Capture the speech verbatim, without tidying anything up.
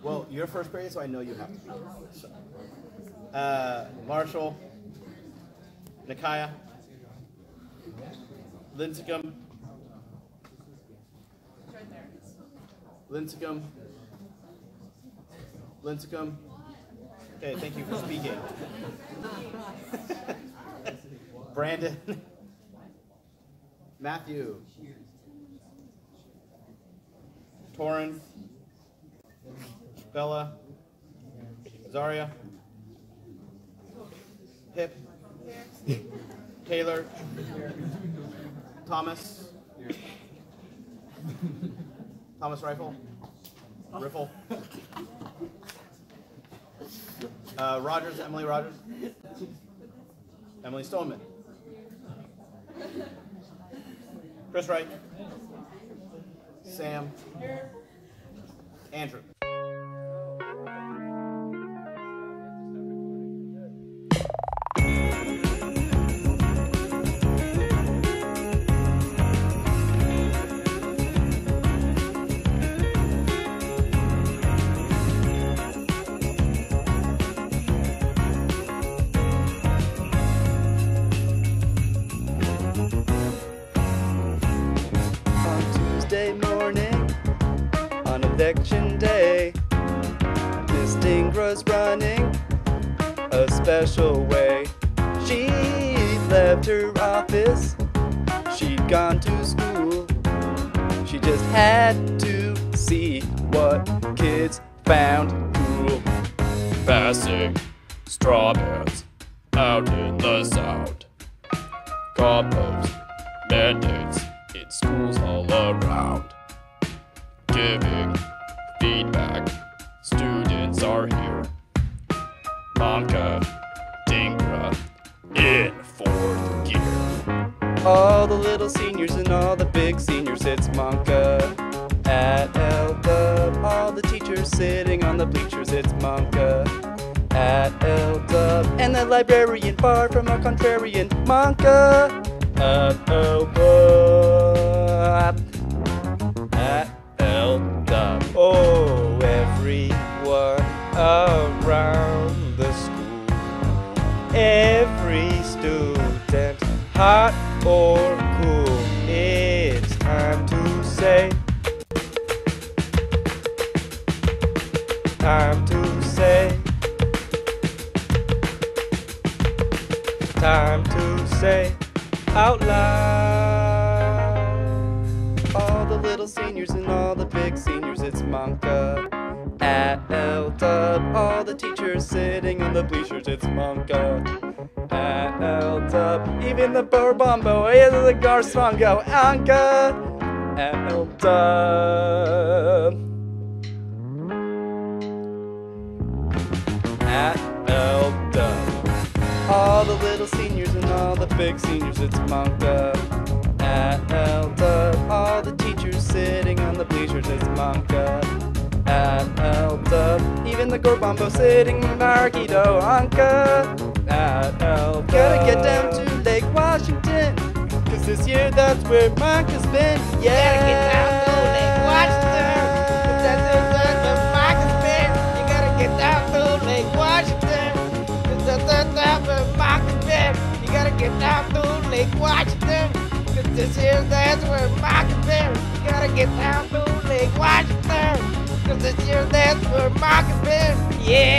Well, you're first period, so I know you have to be. So. Uh, Marshall, Nakaya, Lincecum, Lincecum, Lincecum. Okay, thank you for speaking. Brandon, Matthew, Torin, Bella, Zaria, Pip, Taylor, Thomas, Thomas Rifle, Riffle, uh, Rogers, Emily Rogers, Emily Stoneman, Chris Wright, Sam, Andrew. Election day, Miss Dingra's running a special way. She left her office, she'd gone to school. She just had to see what kids found cool. Passing straw bales out in the Sound. Compost mandates in schools all around. Giving feedback, students are here. Monka, Dingra, in fourth gear. All the little seniors and all the big seniors, it's Monka at L-Dub. All the teachers sitting on the bleachers, it's Monka at L-Dub. And the librarian, far from a contrarian, Monka at L-Dub. At L-Dub. Oh, everyone around the school, every student, hot or cool, it's time to say, time to say, time to say out loud. All the little seniors and all the big seniors, it's Monka at L-Dub. All the teachers sitting on the bleachers, it's Monka at L-Dub. Even the Borbombo, and the Garsongo, Anka at L-Dub. At L-Dub. All the little seniors and all the big seniors, it's Monka at L-Dub. All the teachers sitting on the bleachers, it's Monka at L-Dub. Even the Gorbombo sitting in Marquito, Anka at L-Dub. Gotta get down to Lake Washington, cause this year that's where Monka's been. Yeah. Gotta get down to Lake Washington, cause that's where Monka's been. You gotta get down to Lake Washington, cause that's where Monka's been. You gotta get down to Lake Washington, cause this year that's where Monka's been. You gotta get down to Lake Washington, cause this year that's where Monka's been. Yeah.